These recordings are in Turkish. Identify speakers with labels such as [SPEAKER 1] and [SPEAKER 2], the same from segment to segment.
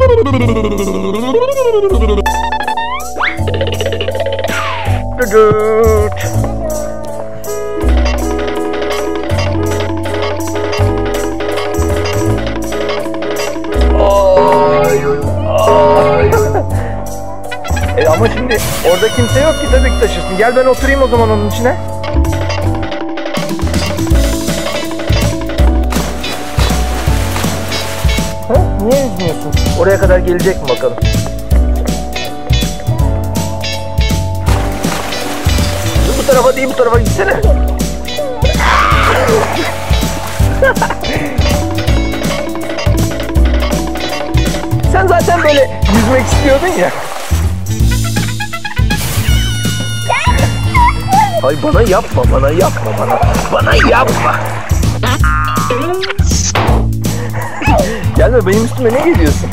[SPEAKER 1] Ama şimdi orada kimse yok ki, tabii ki taşırsın. Gel ben oturayım o zaman onun içine. Ha? Niye üzmüyorsun? Oraya kadar gelecek mi bakalım? Bu tarafa değil, bu tarafa gitsene. Sen zaten böyle yüzmek istiyordun ya. Ay bana yapma, bana yapma, bana yapma. Gelme benim üstüme, ne geliyorsun?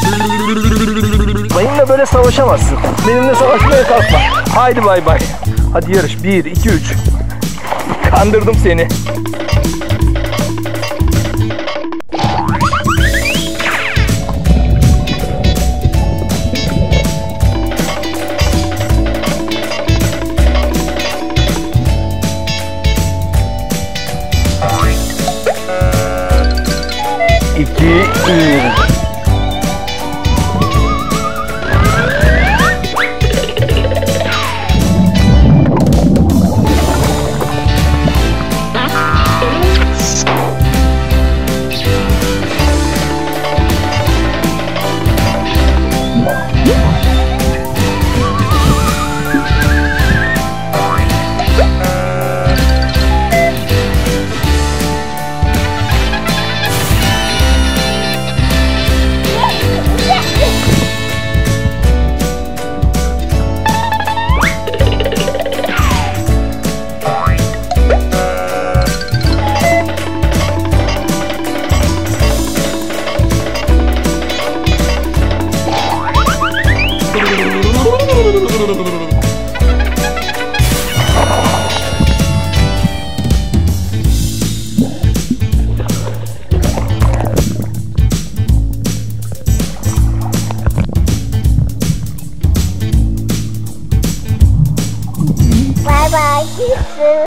[SPEAKER 1] Benimle böyle savaşamazsın. Benimle savaşmaya kalkma. Haydi bay bay. Hadi yarış. 1, 2, 3. Kandırdım seni.
[SPEAKER 2] Bye bye.